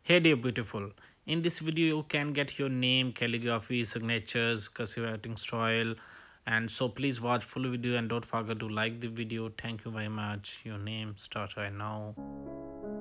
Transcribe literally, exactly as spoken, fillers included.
Hey dear beautiful, in this video you can get your name, calligraphy, signatures, cursive writing style, and so please watch full video and don't forget to like the video. Thank you very much. Your name start right now.